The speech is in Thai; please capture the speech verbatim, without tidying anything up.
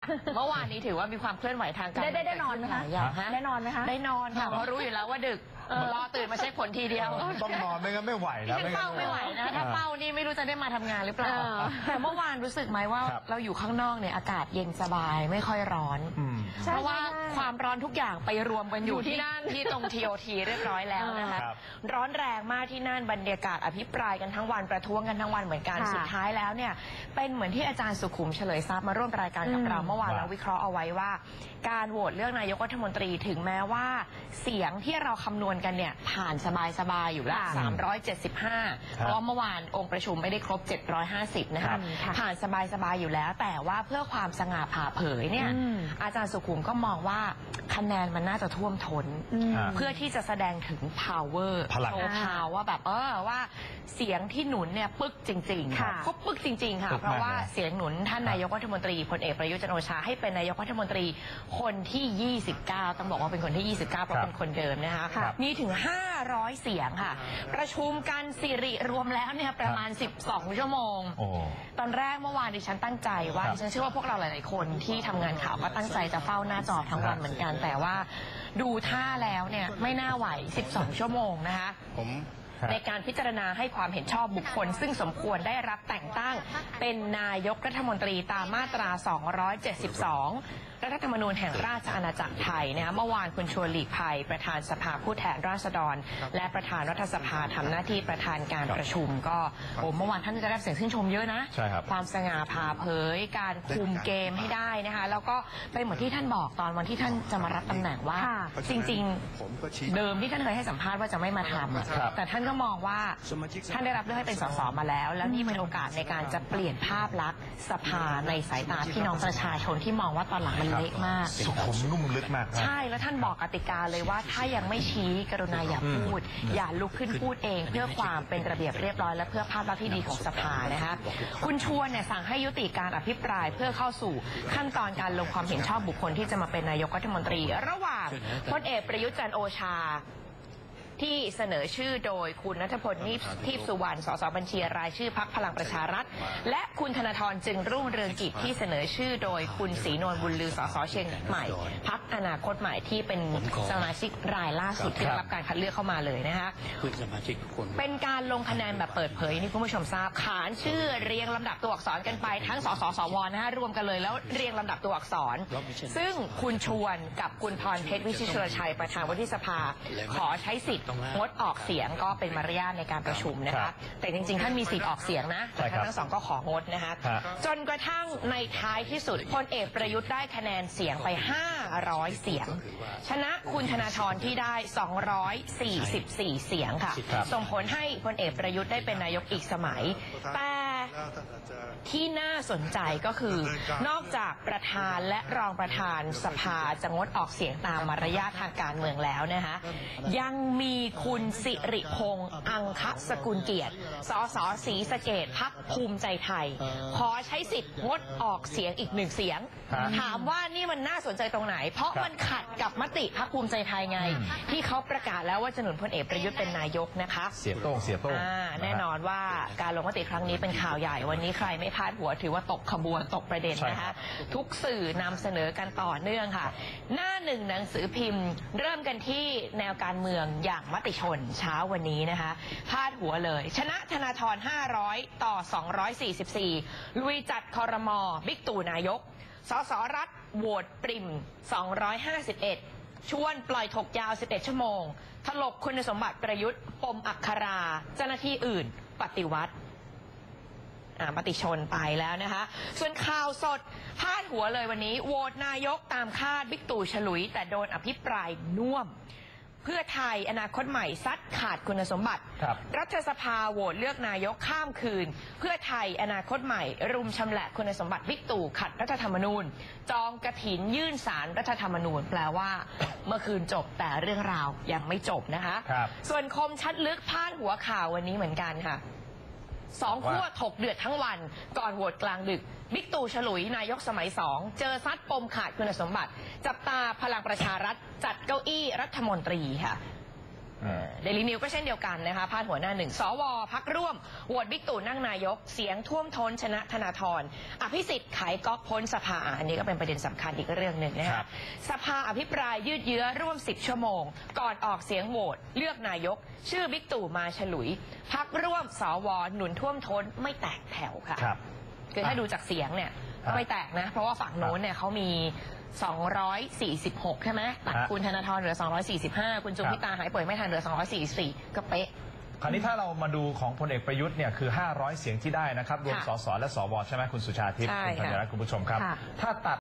เมื่อวานนี้ถือว่ามีความเคลื่อนไหวทางการได้ได้ได้นอนไหมคะได้นอนไหมคะได้นอนค่ะเพราะรู้อยู่แล้วว่าดึกรอตื่นมาเช็คผลทีเดียวต้องนอนไม่งั้นไม่ไหวนะไม่เฝ้าไม่ไหวนะถ้าเฝ้านี่ไม่รู้จะได้มาทำงานหรือเปล่าแต่เมื่อวานรู้สึกไหมว่าเราอยู่ข้างนอกเนี่ยอากาศเย็นสบายไม่ค่อยร้อนเพราะว่าความร้อนทุกอย่างไปรวมกันอยู่ที่นั่นที่ตรง ที โอ ที เรียบร้อยแล้วนะคะร้อนแรงมากที่นั่นบรรยากาศอภิปรายกันทั้งวันประท้วงกันทั้งวันเหมือนกันสุดท้ายแล้วเนี่ยเป็นเหมือนที่อาจารย์สุขุมเฉลยทรัพย์มาร่วมรายการกับเราเมื่อวานเราวิเคราะห์เอาไว้ว่าการโหวตเลือกนายกรัฐมนตรีถึงแม้ว่าเสียงที่เราคำนวณกันเนี่ยผ่านสบายๆอยู่แล้วสามร้อยเจ็ดสิบห้าเพราะเมื่อวานองค์ประชุมไม่ได้ครบเจ็ดร้อยห้าสิบนะคะผ่านสบายๆอยู่แล้วแต่ว่าเพื่อความสง่าผ่าเผยเนี่ยอาจารย์สุขุมก็มองว่าคะแนนมันน่าจะท่วมท้นเพื่อที่จะแสดงถึง power โชว์พาวว่าแบบเออว่าเสียงที่หนุนเนี่ยปึกจริงๆค่ะก็ปึกจริงๆค่ะเพราะว่าเสียงหนุนท่านนายกรัฐมนตรีพลเอกประยุทธ์จันทร์โอชาให้เป็นนายกรัฐมนตรีคนที่ยี่สิบเก้าต้องบอกว่าเป็นคนที่ยี่สิบเก้าเพราะเป็นคนเดิมนะคะมีถึงห้าร้อยเสียงค่ะประชุมกันสิริรวมแล้วเนี่ยประมาณสิบสองชั่วโมงตอนแรกเมื่อวานดิฉันตั้งใจว่าดิฉันเชื่อว่าพวกเราหลายๆคนที่ทำงานข่าวก็ตั้งใจจะเฝ้าหน้าจอทั้งวันเหมือนกันแต่ว่าดูท่าแล้วเนี่ยไม่น่าไหวสิบสองชั่วโมงนะคะในการพิจารณาให้ความเห็นชอบบุคคลซึ่งสมควรได้รับแต่งตั้งเป็นนายกรัฐมนตรีตามมาตราสองร้อยเจ็ดสิบสองรัฐธรรมนูญแห่งราชอาณาจักรไทยนะคะเมื่อวานคุณชวนหลีกภัยประธานสภาผู้แทนราษฎรและประธานรัฐสภาทำหน้าที่ประธานการประชุมก็โอ้เมื่อวานท่านได้รับเสียงชื่นชมเยอะนะความสง่าผ่าเผยการคุมเกมให้ได้นะคะแล้วก็เป็นเหมือนที่ท่านบอกตอนวันที่ท่านจะมารับตำแหน่งว่าจริงๆเดิมที่ท่านเคยให้สัมภาษณ์ว่าจะไม่มาทำแต่ท่านก็มองว่าท่านได้รับเลือกให้เป็นสสมาแล้วแล้วนี่เป็นโอกาสในการจะเปลี่ยนภาพลักษณ์สภาในสายตาพี่น้องประชาชนที่มองว่าตอนหลังมันเละมากสุขุมนุ่มลึกมากใช่แล้วท่านบอกกติกาเลยว่าถ้ายังไม่ชี้กรุณาอย่าพูดอย่าลุกขึ้นพูดเองเพื่อความเป็นระเบียบเรียบร้อยและเพื่อภาพลักษณ์ที่ดีของสภานะคะคุณชวนเนี่ยสั่งให้ยุติการอภิปรายเพื่อเข้าสู่ขั้นตอนการลงความเห็นชอบบุคคลที่จะมาเป็นนายกรัฐมนตรีระหว่างพลเอกประยุทธ์จันทร์โอชาที่เสนอชื่อโดยคุณณัฐพลทิพย์สุวรรณสสบัญชีรายชื่อพรรคพลังประชารัฐและคุณธนาธรจึงรุ่งเรืองกิจที่เสนอชื่อโดยคุณศรีนวลบุญลือสสเชียงใหม่พรรคอนาคตใหม่ที่เป็นสมาชิกรายล่าสุดที่ได้รับการคัดเลือกเข้ามาเลยนะคะเป็นการลงคะแนนแบบเปิดเผยนี่คุณผู้ชมทราบขานชื่อเรียงลำดับตัวอักษรกันไปทั้งสสสวนะคะรวมกันเลยแล้วเรียงลำดับตัวอักษรซึ่งคุณชวนกับคุณพรเพชรวิชิตชลชัยประธานวุฒิสภาขอใช้สิทธิ์งดออกเสียงก็เป็นมารยาทในการประชุมนะคะแต่จริงๆท่านมีสิทธิ์ออกเสียงนะแต่ท่านทั้งสองก็ของดนะคะจนกระทั่งในท้ายที่สุดพลเอกประยุทธ์ได้คะแนนเสียงไปห้าร้อยเสียงชนะคุณธนาธรที่ได้สองร้อยสี่สิบสี่เสียงค่ะส่งผลให้พลเอกประยุทธ์ได้เป็นนายกอีกสมัยแต่ที่น่าสนใจก็คือนอกจากประธานและรองประธานสภาจะงดออกเสียงตามมารยาททางการเมืองแล้วนะคะยังมีคุณสิริพงษ์อังคสกุลเกียรติสสศรีสะเกษพรรคภูมิใจไทยขอใช้สิทธิ์งดออกเสียงอีกหนึ่งเสียงถามว่านี่มันน่าสนใจตรงไหนเพราะมันขัดกับมติพรรคภูมิใจไทยไงที่เขาประกาศแล้วว่าจะหนุนพลเอกประยุทธ์เป็นนายกนะคะเสียโต้งเสียโต้งแน่นอนว่าการลงมติครั้งนี้เป็นข่าวใหญ่วันนี้ใครไม่พลาดหัวถือว่าตกขบวนตกประเด็นนะคะทุกสื่อนำเสนอกันต่อเนื่องค่ะหน้าหนึ่งหนังสือพิมพ์เริ่มกันที่แนวการเมืองอย่างมติชนเช้าวันนี้นะคะพาดหัวเลยชนะธนาธรห้าร้อยต่อสองร้อยสี่สิบสี่ลุยจัดครม.บิ๊กตู่นายกสสรัฐโหวตปริ่มสองร้อยห้าสิบเอ็ดชวนปล่อยถกยาวสิบเอ็ดชั่วโมงถลกคุณสมบัติประยุทธ์ปมอัคราเจ้าหน้าที่อื่นปฏิวัติมติชนไปแล้วนะคะส่วนข่าวสดพาดหัวเลยวันนี้โหวตนายกตามคาดบิ๊กตู่ฉลุยแต่โดนอภิปรายน่วมเพื่อไทยอนาคตใหม่ซัดขาดคุณสมบัติรัฐสภาโหวตเลือกนายกข้ามคืนเพื่อไทยอนาคตใหม่รุมชำแหละคุณสมบัติบิ๊กตู่ขัดรัฐธรรมนูญจองกฐินยื่นศาลรัฐธรรมนูญแปลว่าเมื่อคืนจบแต่เรื่องราวยังไม่จบนะคะส่วนคมชัดลึกพาดหัวข่าววันนี้เหมือนกันค่ะสองขั้วถกเดือดทั้งวันก่อนโหวตกลางดึกบิ๊กตู่ฉลุยนายกสมัยสองเจอซัดปมขาดคุณสมบัติจับตาพลังประชารัฐจัดเก้าอี้รัฐมนตรีค่ะเดลินิวก็เช่นเดียวกันนะคะพาดหัวหน้าหนึ่งสวพักร่วมโหวตบิ๊กตู่นั่งนายกเสียงท่วมท้นชนะธนาธรอภิสิทธิ์ไขก๊อกพ้นสภาอันนี้ก็เป็นประเด็นสำคัญอีกเรื่องหนึ่งนะคะสภาอภิปรายยืดเยื้อร่วมสิบชั่วโมงก่อนออกเสียงโหวตเลือกนายกชื่อบิ๊กตู่มาฉลุยพักร่วมสวหนุนท่วมท้นไม่แตกแถวค่ะคือถ้าดูจากเสียงเนี่ยก็ไม่แตกนะเพราะว่าฝั่งโน้นเนี่ยเขามีสองร้อยสี่สิบหกใช่ไหมตัดคุณธนาธรเหลือสองร้อยสี่สิบห้าคุณจุมพิตาหายป่วยไม่ทันเหลือสองร้อยสี่สิบสี่ก็เป๊ะคราวนี้ถ้าเรามาดูของพลเอกประยุทธ์เนี่ยคือห้าร้อยเสียงที่ได้นะครับรวมสสและสวใช่ไหมคุณสุชาทิพย์คุณธัญรัตน์คุณผู้ชมครับถ้าตัด